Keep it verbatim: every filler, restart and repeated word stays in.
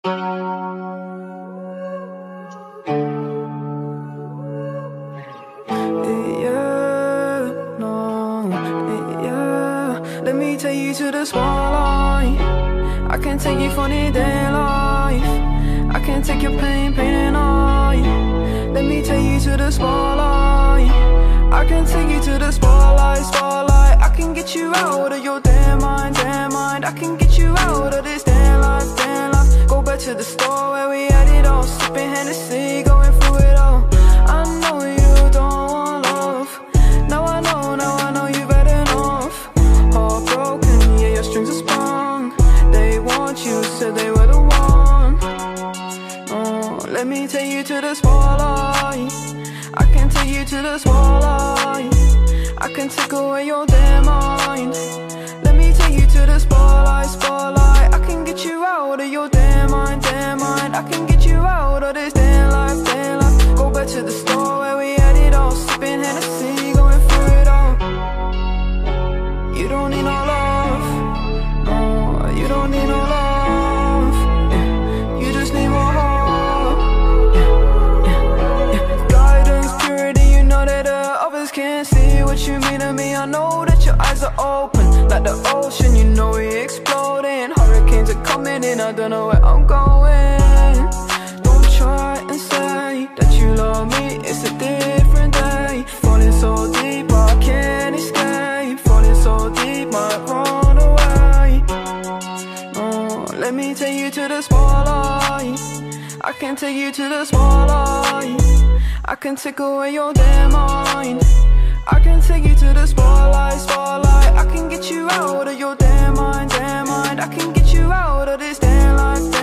Let me take you to the spotlight. I can take you for the day life. I can take your pain, pain and I. Let me take you to the spotlight. I can take you to the spotlight, spotlight. I can get you out of your damn mind, damn mind. I can get you out of this damn life, damn life. Go back to the store where we had it all, sipping Hennessy, going through it all. I know you don't want love. Now I know, now I know you've had enough. Heartbroken, yeah, your strings are sprung. They want you, said they were the one. Oh, let me take you to the spotlight. I can take you to the spotlight. I can take away your damn mind. Let me take you to the spotlight, spotlight. I can get you out of your damn mind, damn mind. I can get you out of this damn life, damn life. Go back to the store where we had it all, sipping Hennessy, going through it all. You don't need no love, no, you don't need no love, yeah. You just need more heart, yeah, yeah, yeah. Guidance, purity, you know that the others can't see what you mean to me. I know that your eyes are open, like the ocean, you know we exploding. Hurricanes are coming in, I don't know where I'm going. Don't try and say that you love me, it's a different day. Falling so deep, I can't escape. Falling so deep, might run away. Oh, let me take you to the spotlight. I can take you to the spotlight. I can take away your damn mind. I can take you to the spotlight, spotlight. I can get you out of your damn mind, damn mind. I can get you out of this damn life.